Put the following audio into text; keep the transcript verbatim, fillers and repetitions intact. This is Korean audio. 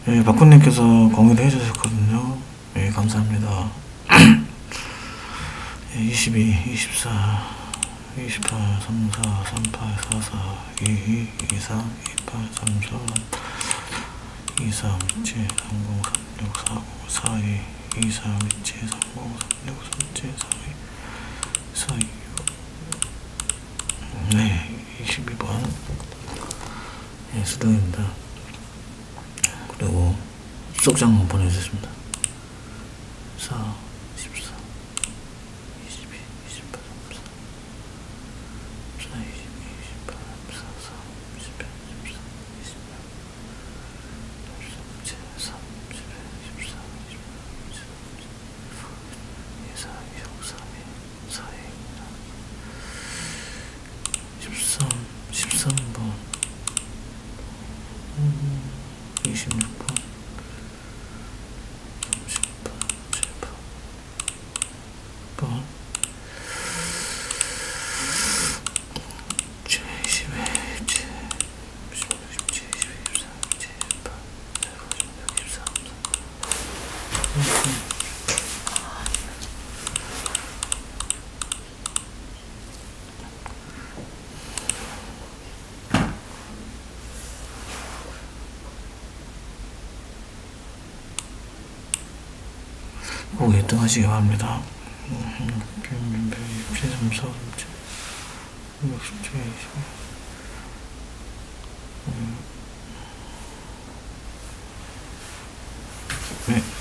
예, 박군님께서 공유를 해주셨거든요. 예, 감사합니다. 예, 이십이, 이십사, 이십팔, 삼십사, 삼십팔, 사십사, 이십이, 이십삼, 이십팔, 삼십사, 이십삼, 이십칠, 삼십, 삼십육, 사십, 사십이, 이십삼, 이십칠, 삼십, 삼십육, 삼십칠, 사십이, 사십육. 네, 이십이 번. 예, 수동입니다. 그리고 속장만 보내주셨습니다. 사, 십사, 이십이, 이십팔, 삼십사, 사, 이십이, 이십팔, 삼십사, 사, 십팔, 십사, 이십육, 삼십칠, 삼, 십일, 십사, 이십팔, 이십사, 이십육, 삼십이, 사십이, 십삼, 십삼 번, 이십육 번, 삼십 번, 칠 번, 번, 이십일, 이십칠, 십육, 십칠, 이십이, 이십삼, 이십칠, 이십팔, 이십구, 이십육, 이십삼, 꼭 일 등 하시기 바랍니다. 이십칠, 삼십사, 삼십칠, 육십칠, 이십이. 네.